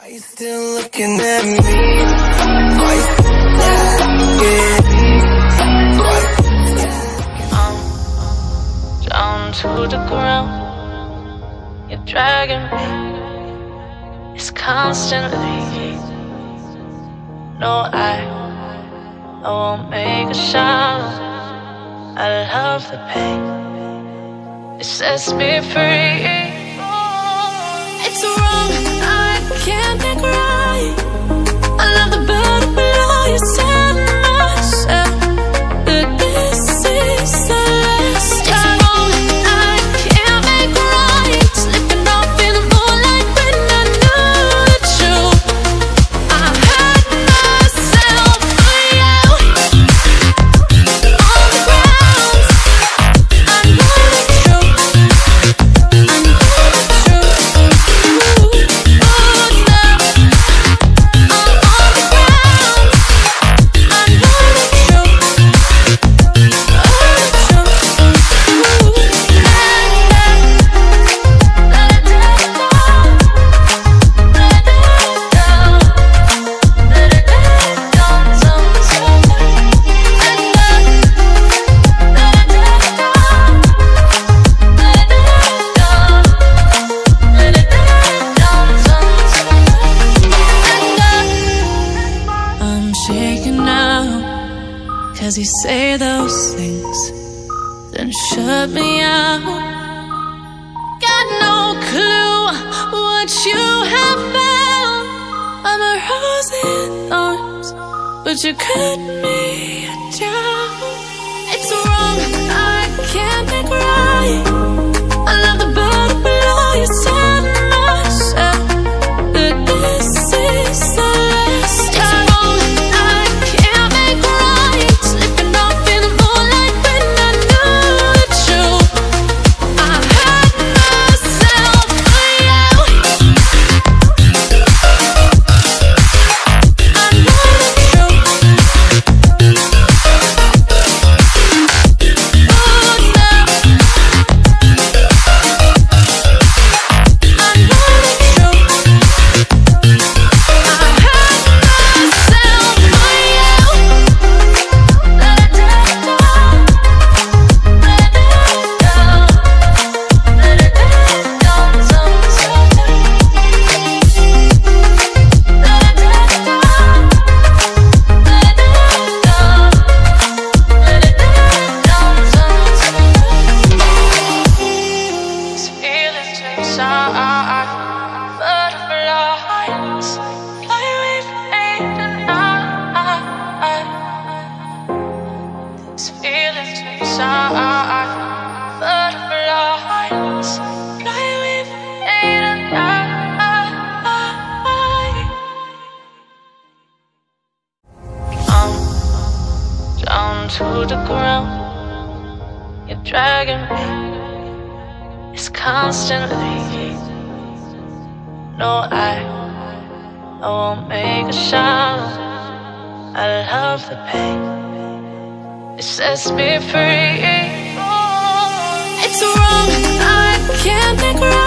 Are you still looking at me? I'm down to the ground. You're dragging me. It's constantly. No, I won't make a sound. I love the pain. It sets me free. It's wrong, I can't make right. I love the bird below you said myself. But this is the last time. It's wrong, I can't make right. Slipping off in the moonlight when I knew the truth. I hurt myself for you. On the ground, I know the truth. I know the truth. I'm shaking now, 'cause you say those things, then shut me out. Got no clue what you have found. I'm a rose in thorns, but you cut me down. It's wrong, I can't make right. I love the bird below you said myself. But this is the last time. It's wrong, I can't make right. Slipping off in the moonlight when I knew the truth. I hurt myself for you. I know the truth. Oh no. I know the truth. I hurt myself for you. Let it go. Let it go. Let it go. Let it These feelings inside, butterflies fly with me tonight. These feelings inside, butterflies fly with me tonight. I'm down to the ground. You're dragging me. It's constantly. No, I won't make a sound. I love the pain. It sets me free. It's wrong, I can't make right.